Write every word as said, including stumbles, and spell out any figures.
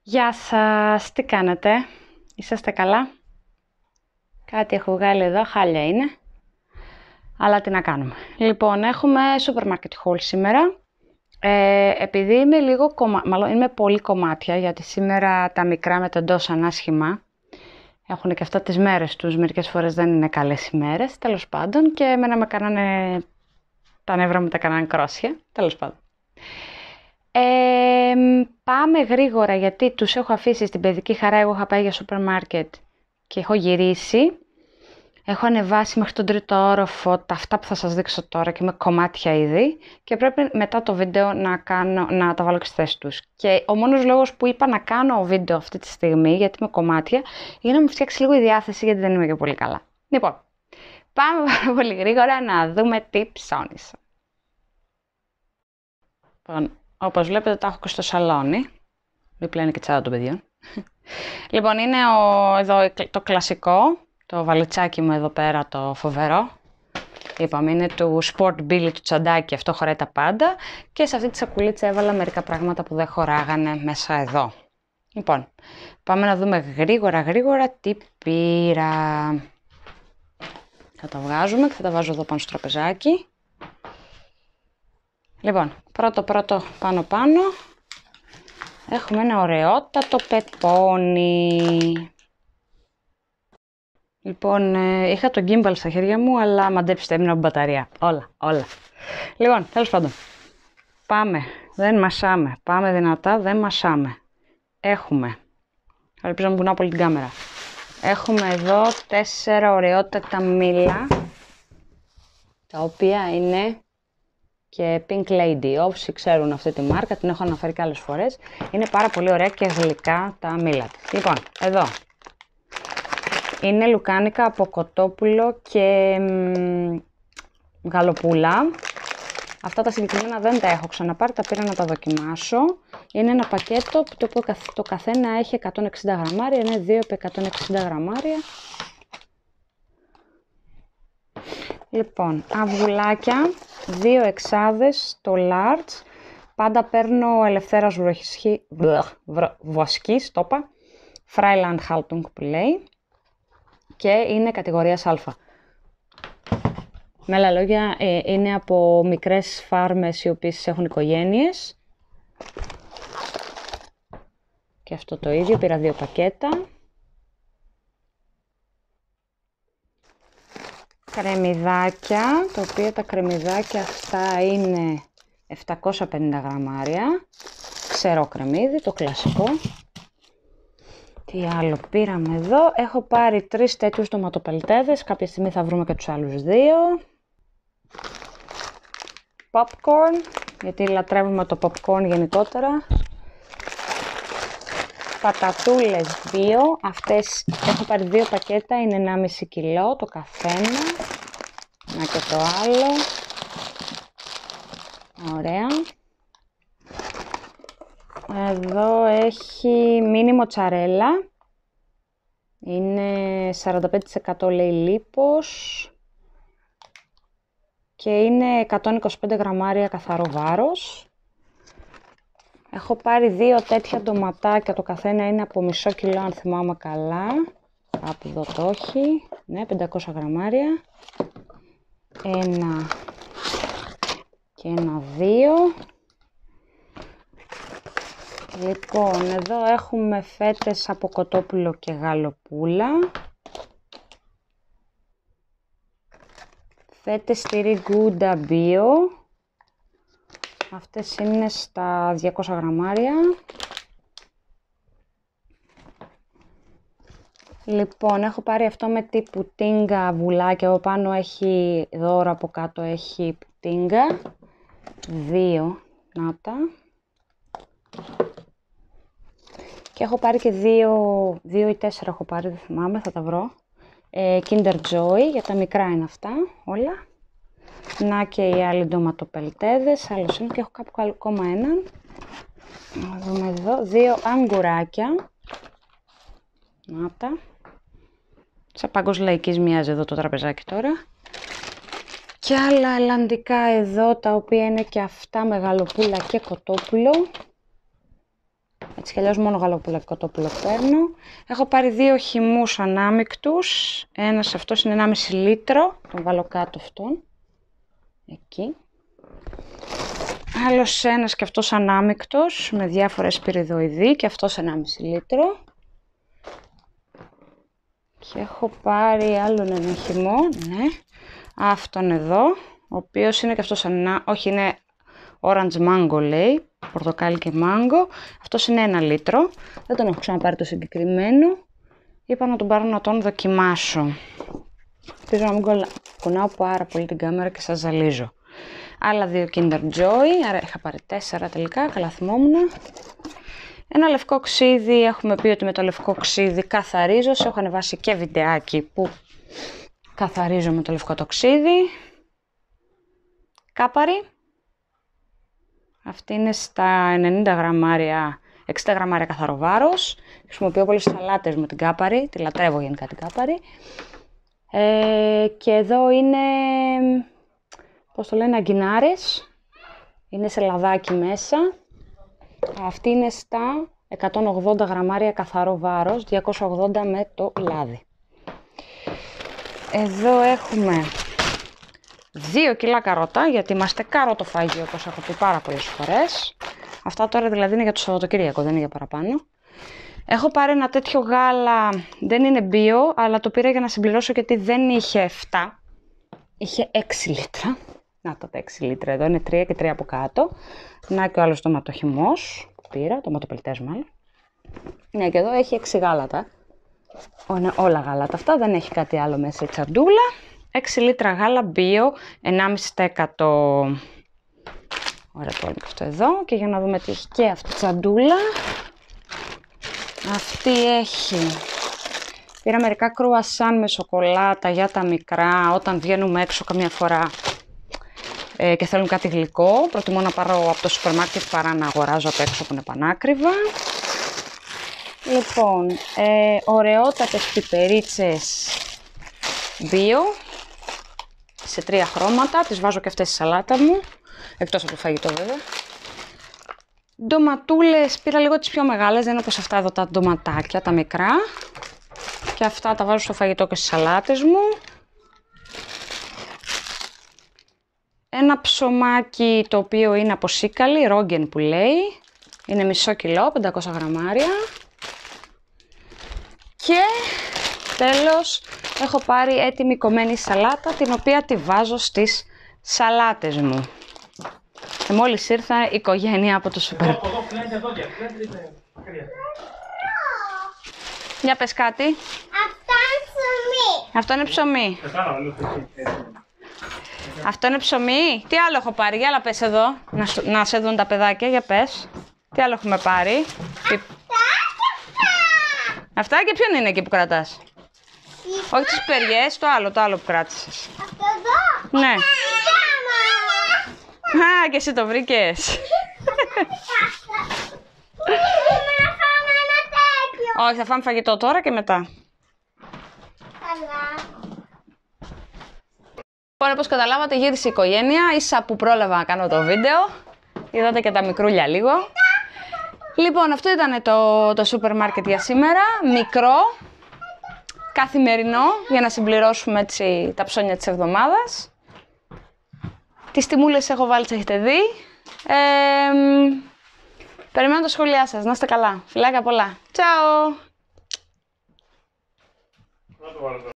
Γεια σας, τι κάνετε, είσαστε καλά? Κάτι έχω βγάλει εδώ, χάλια είναι, αλλά τι να κάνουμε. Λοιπόν, έχουμε supermarket haul σήμερα. Ε, επειδή είμαι λίγο κομμα... μάλλον είμαι πολύ κομμάτια, γιατί σήμερα τα μικρά με το εντός άσχημα. Έχουν και αυτά τις μέρες τους, μερικές φορές δεν είναι καλές ημέρες, τέλος πάντων, και εμένα με κάνανε, τα νεύρα μου τα κάνανε κρόσια, τέλος πάντων. Ε, πάμε γρήγορα, γιατί τους έχω αφήσει στην παιδική χαρά. Εγώ είχα πάει για σούπερ μάρκετ και έχω γυρίσει. Έχω ανεβάσει μέχρι τον τρίτο όροφο τα αυτά που θα σας δείξω τώρα και με κομμάτια ήδη. Και πρέπει μετά το βίντεο να, κάνω, να τα βάλω και στη θέση τους. Και ο μόνος λόγος που είπα να κάνω βίντεο αυτή τη στιγμή, γιατί με κομμάτια, είναι να μου φτιάξει λίγο η διάθεση, γιατί δεν είμαι και πολύ καλά. Λοιπόν, πάμε πολύ γρήγορα να δούμε τι ψώνισα. Λοιπόν, όπως βλέπετε τα έχω και στο σαλόνι. Δίπλα είναι και τσάντα των παιδιών. Λοιπόν, είναι ο, εδώ το κλασικό, το βαλιτσάκι μου εδώ πέρα, το φοβερό. Είπαμε, είναι του Sport Billy, του τσαντάκι, αυτό χωράει τα πάντα. Και σε αυτή τη σακουλίτσα έβαλα μερικά πράγματα που δεν χωράγανε μέσα εδώ. Λοιπόν, πάμε να δούμε γρήγορα γρήγορα τι πήρα. Θα τα βγάζουμε και θα τα βάζω εδώ πάνω στο τραπεζάκι. Λοιπόν, πρώτο πρώτο πάνω πάνω έχουμε ένα ωραιότατο πεπόνι. Λοιπόν, ε, είχα το gimbal στα χέρια μου, αλλά μαντέψτε, έμεινα από μπαταρία. Όλα, όλα. Λοιπόν, τέλος πάντων, πάμε, δεν μασάμε, πάμε δυνατά, δεν μασάμε. Έχουμε, ελπίζω να μην κουνάω πολύ την κάμερα. Έχουμε εδώ τέσσερα ωραιότατα μήλα, τα οποία είναι και Pink Lady. Όσοι ξέρουν αυτή τη μάρκα, την έχω αναφέρει και άλλες φορές. Είναι πάρα πολύ ωραία και γλυκά τα μήλα της. Λοιπόν, εδώ είναι λουκάνικα από κοτόπουλο και μ, γαλοπούλα. Αυτά τα συγκεκριμένα δεν τα έχω ξαναπάρει, τα πήρα να τα δοκιμάσω. Είναι ένα πακέτο που το, το καθένα έχει εκατόν εξήντα γραμμάρια, είναι δύο επί εκατόν εξήντα γραμμάρια. Λοιπόν, αυγουλάκια, δύο εξάδες, το large. Πάντα παίρνω ελευθέρας βοσκής, το είπα, Freiland Haltung που λέει, και είναι κατηγορίας Α. Με άλλα λόγια, ε, είναι από μικρές φάρμες οι οποίες έχουν οικογένειες. Και αυτό το ίδιο, πήρα δύο πακέτα. Κρεμμυδάκια, τα οποία τα κρεμμυδάκια αυτά είναι επτακόσια πενήντα γραμμάρια. Ξερό κρεμμύδι, το κλασικό. Τι άλλο πήραμε εδώ? Έχω πάρει τρεις τέτοιους ντοματοπελτέδες. Κάποια στιγμή θα βρούμε και τους άλλους δύο. Popcorn, γιατί λατρεύουμε το popcorn γενικότερα. Πατατούλες δύο, αυτές έχω πάρει δύο πακέτα, είναι ενάμιση κιλό το καθένα. Να και το άλλο. Ωραία. Εδώ έχει μίνι μοτσαρέλα. Είναι σαράντα πέντε τοις εκατό λέει λίπος. Και είναι εκατόν είκοσι πέντε γραμμάρια καθαρό βάρος. Έχω πάρει δύο τέτοια ντοματάκια, το καθένα είναι από μισό κιλό αν θυμάμαι καλά. Κάπου εδώ το έχει, ναι, πεντακόσια γραμμάρια. Ένα και ένα δύο. Λοιπόν, εδώ έχουμε φέτες από κοτόπουλο και γαλοπούλα. Φέτες τυρί Gouda Bio. Αυτές είναι στα διακόσια γραμμάρια. Λοιπόν, έχω πάρει αυτό με τι πουτίνγκα βουλάκια. Από πάνω έχει δώρο, από κάτω έχει πουτίνγκα. Δύο, να τα. Και έχω πάρει και δύο, δύο ή τέσσερα έχω πάρει, δεν θυμάμαι, θα τα βρω. Ε, Kinder Joy, για τα μικρά είναι αυτά όλα. Να και οι άλλοι ντοματοπελτέδες, άλλος είναι και έχω κάπου ακόμα έναν. Να δούμε εδώ, δύο αγκουράκια. Να τα. Σαν Πάγκος Λαϊκής μοιάζει εδώ το τραπεζάκι τώρα. Και άλλα ελλαντικά εδώ, τα οποία είναι και αυτά με γαλοπούλα και κοτόπουλο. έτσι κι αλλιώς μόνο γαλακτοκοτόπουλο παίρνω. Έχω πάρει δύο χυμούς ανάμεικτους. Ένας αυτός είναι ενάμιση λίτρο. Τον βάλω κάτω αυτόν. Εκεί. Άλλος ένας και αυτός ανάμεικτος με διάφορες πυριδοειδή και αυτός ενάμιση λίτρο. Και έχω πάρει άλλον ένα χυμό, ναι, αυτόν εδώ, ο οποίος είναι και αυτός ανα... όχι, είναι orange mango λέει, πορτοκάλι και μάγκο. Αυτός είναι ένα λίτρο, δεν τον έχω ξαναπάρει το συγκεκριμένο. Είπα να τον πάρω να τον δοκιμάσω. Ελπίζω να μην κουνάω πάρα πολύ την κάμερα και σας ζαλίζω. Άλλα δύο Kinder Joy, άρα είχα πάρει τέσσερα τελικά, καλά θυμόμουν. Ένα λευκό ξύδι, έχουμε πει ότι με το λευκό ξύδι καθαρίζω, σε έχω ανεβάσει και βιντεάκι που καθαρίζω με το λευκό το ξύδι. Κάπαρη, αυτή είναι στα ενενήντα γραμμάρια, εξήντα γραμμάρια καθαρό βάρος. Χρησιμοποιώ πολλές σαλάτες με την κάπαρη, τη λατρεύω γενικά την κάπαρη. Ε, και εδώ είναι, πώς το λένε, αγκινάρες, είναι σε λαδάκι μέσα. Αυτή είναι στα εκατόν ογδόντα γραμμάρια καθαρό βάρος, διακόσια ογδόντα με το λάδι. Εδώ έχουμε δύο κιλά καρότα, γιατί είμαστε καρότοφάγοι όπως έχω πει πάρα πολλές φορές. Αυτά τώρα δηλαδή είναι για το Σαββατοκύριακο, δεν είναι για παραπάνω. Έχω πάρει ένα τέτοιο γάλα, δεν είναι bio, αλλά το πήρα για να συμπληρώσω γιατί δεν είχε επτά, είχε έξι λίτρα. Να το τα έξι λίτρα εδώ, είναι τρία και τρία από κάτω. Να και ο άλλος τοματοχυμός που πήρα, τοματοπελτές μάλλον. Ναι, και εδώ έχει έξι γάλατα. Είναι όλα γάλατα αυτά, δεν έχει κάτι άλλο μέσα η τσαντούλα. έξι λίτρα γάλα bio, ενάμιση τοις εκατό. Ωραία, το όλο αυτό εδώ. Και για να δούμε τι έχει και αυτή η τσαντούλα. Αυτή έχει... Πήρα μερικά κρουασάν με σοκολάτα για τα μικρά, όταν βγαίνουμε έξω καμιά φορά ε, και θέλουν κάτι γλυκό. Προτιμώ να πάρω από το σούπερ μάρκετ παρά να αγοράζω απ' έξω που είναι πανάκριβα. Λοιπόν, ε, ωραιότατες πιπερίτσες bio, σε τρία χρώματα, τις βάζω και αυτές στη σαλάτα μου, εκτός από το φαγητό βέβαια. Ντοματούλες, πήρα λίγο τις πιο μεγάλες, δεν είναι όπως αυτά εδώ τα ντοματάκια, τα μικρά. Και αυτά τα βάζω στο φαγητό και στις σαλάτες μου. Ένα ψωμάκι το οποίο είναι από σίκαλη, ρόγγεν που λέει. Είναι μισό κιλό, πεντακόσια γραμμάρια. Και τέλος έχω πάρει έτοιμη κομμένη σαλάτα, την οποία τη βάζω στις σαλάτες μου. Και μόλις ήρθα η οικογένεια από το σούπερ. Για πες κάτι. Αυτό είναι ψωμί. Αυτό είναι ψωμί. Αυτό είναι ψωμί. Τι άλλο έχω πάρει, για να πες εδώ, να, σου, να σε δουν τα παιδάκια, για πες. Τι άλλο έχουμε πάρει. Αυτά και αυτά. Αυτά και ποιον είναι εκεί που κρατάς. Είπα. Όχι τις περιές, το άλλο, το άλλο που κράτησες. Αυτό εδώ. Ναι. Μάμα. Α, και εσύ το βρήκες. Θέλουμε να φάμε ένα τέτοιο. Όχι, θα φάμε φαγητό τώρα και μετά. Καλά. Λοιπόν, όπως καταλάβατε, γύρισε η οικογένεια, ίσα που πρόλαβα να κάνω το βίντεο. Είδατε και τα μικρούλια λίγο. Λοιπόν, αυτό ήταν το, το σούπερ μάρκετ για σήμερα. Μικρό, καθημερινό, για να συμπληρώσουμε έτσι τα ψώνια της εβδομάδας. Τις τιμούλες έχω βάλει, τις έχετε δει. Ε, περιμένω τα σχόλιά σας. Να είστε καλά. Φιλάκια πολλά. Τσάω!